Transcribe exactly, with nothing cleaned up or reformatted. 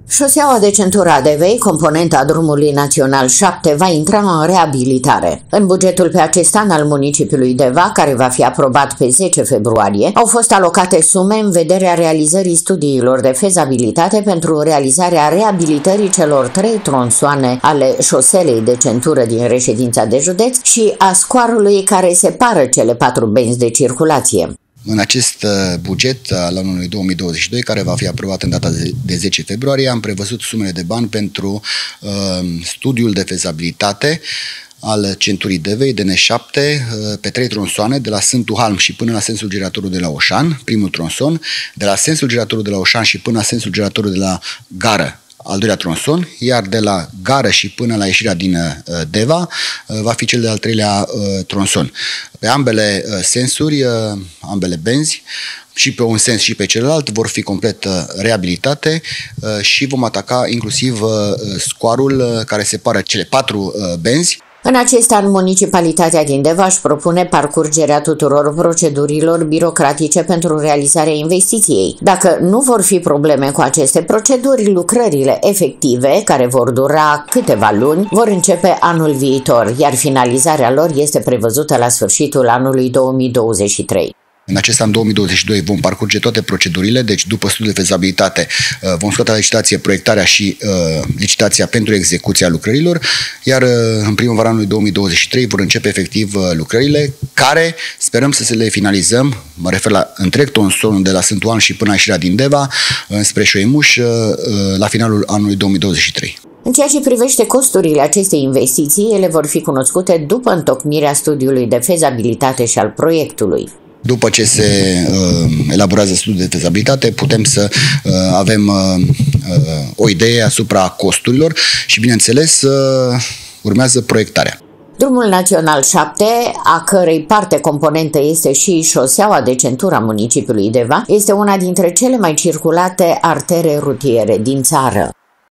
Șoseaua de centură Adevei, componenta drumului național șapte, va intra în reabilitare. În bugetul pe acest an al municipiului Deva, care va fi aprobat pe zece februarie, au fost alocate sume în vederea realizării studiilor de fezabilitate pentru realizarea reabilitării celor trei tronsoane ale șoselei de centură din reședința de județ și a scoarului care separă cele patru benzi de circulație. În acest buget al anului două mii douăzeci și doi, care va fi aprobat în data de zece februarie, am prevăzut sumele de bani pentru uh, studiul de fezabilitate al centurii Devei, D N șapte, pe trei tronsoane, de la Sfântul Halm și până la sensul giratorul de la Oșan, primul tronson, de la sensul giratorul de la Oșan și până la sensul giratorul de la Gară, al doilea tronson, iar de la Gară și până la ieșirea din uh, Deva uh, va fi cel de-al treilea uh, tronson. Pe ambele uh, sensuri, uh, ambele benzi, și pe un sens și pe celălalt, vor fi complet uh, reabilitate uh, și vom ataca inclusiv uh, scoarul uh, care separă cele patru uh, benzi. În acest an, municipalitatea din Deva își propune parcurgerea tuturor procedurilor birocratice pentru realizarea investiției. Dacă nu vor fi probleme cu aceste proceduri, lucrările efective, care vor dura câteva luni, vor începe anul viitor, iar finalizarea lor este prevăzută la sfârșitul anului două mii douăzeci și trei. În acest an două mii douăzeci și doi vom parcurge toate procedurile, deci după studiul de fezabilitate vom scoate la licitație proiectarea și uh, licitația pentru execuția lucrărilor, iar uh, în primăvara anului două mii douăzeci și trei vor începe efectiv uh, lucrările, care sperăm să se le finalizăm, mă refer la întreg tronsonul de la Sfântul Halm și până la ieșirea din Deva, spre Șoimuș, uh, la finalul anului două mii douăzeci și trei. În ceea ce privește costurile acestei investiții, ele vor fi cunoscute după întocmirea studiului de fezabilitate și al proiectului. După ce se uh, elaborează studiul de fezabilitate, putem să uh, avem uh, uh, o idee asupra costurilor și, bineînțeles, uh, urmează proiectarea. Drumul național șapte, a cărei parte componentă este și șoseaua de centură a municipiului Deva, este una dintre cele mai circulate artere rutiere din țară.